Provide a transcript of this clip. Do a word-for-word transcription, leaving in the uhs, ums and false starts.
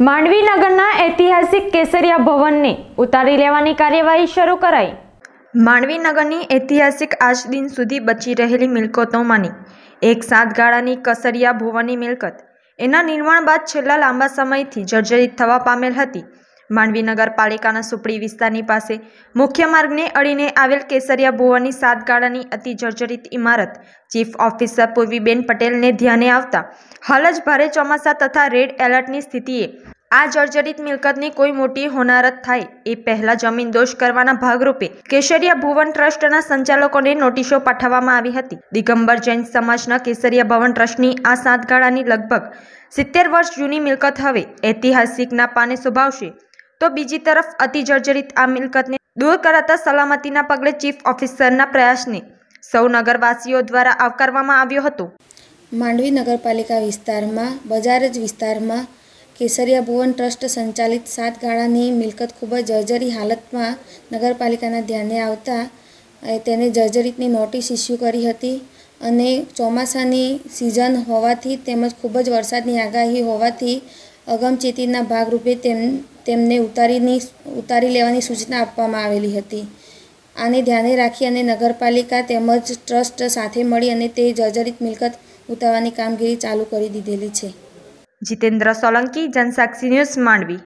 માંડવી નગરના ઐતિહાસિક કેસરિયા ભવનને ઉતારી લેવાની કાર્યવાહી શરૂ કરાઈ। માંડવી નગરની ઐતિહાસિક આજ દિન સુધી બચી રહેલી મિલકતોમાંની એક સાતગાળાની કેસરિયા ભુવનની મિલકત એના નિર્માણ બાદ છેલ્લા લાંબા સમયથી જર્જરિત થવા પામેલ હતી। માંડવી નગરપાલિકાના સુપડી વિસ્તારની પાસે મુખ્ય માર્ગને અડીને આવેલ કેસરિયા ભુવનની સાતગાળાની અતિ જર્જરિત ઇમારત ચીફ ઓફિસર પૂર્વીબેન પટેલને ધ્યાને આવતા હાલ જ ભારે ચોમાસા તથા રેડ એલર્ટની સ્થિતિએ આ જર્જરિત મિલકતની કોઈ મોટી હોનારત થાય એ પહેલા જમીન દોષ કરવાના ભાગરૂપે કેસરિયા ભુવન ટ્રસ્ટના સંચાલકોને નોટિસો પાઠવવામાં આવી હતી। દિગંબર જૈન સમાજના કેસરિયા ભવન ટ્રસ્ટની આ સાતગાળાની લગભગ સિત્તેર વર્ષ જૂની મિલકત હવે ઐતિહાસિકના પાને શોભાવશે તો બીજી તરફ અતિ જર્જરિત આ મિલકતને દૂર કરાતા સલામતીના પગલે ચીફ ઓફિસરના પ્રયાસને સૌ નગરવાસીઓ દ્વારા આવકારવામાં આવ્યો હતો। માંડવી નગરપાલિકા વિસ્તારમાં બજાર જ વિસ્તારમાં કેસરિયા ભુવન ટ્રસ્ટ સંચાલિત સાત ગાળાની મિલકત ખૂબ જ જર્જરી હાલતમાં નગરપાલિકાના ધ્યાને આવતા તેને જર્જરિતની નોટિસ ઇસ્યુ કરી હતી અને ચોમાસાની સિઝન હોવાથી તેમજ ખૂબ જ વરસાદની આગાહી હોવાથી અગમચેતીના ભાગરૂપે તેમ તેમને ઉતારીની ઉતારી લેવાની સૂચના આપવામાં આવેલી હતી। આને ધ્યાને રાખી અને નગરપાલિકા તેમજ ટ્રસ્ટ સાથે મળી અને તે જર્જરિત મિલકત ઉતારવાની કામગીરી ચાલુ કરી દીધેલી છે। જીતેન્દ્ર સોલંકી, જનસાક્ષી ન્યૂઝ, માંડવી।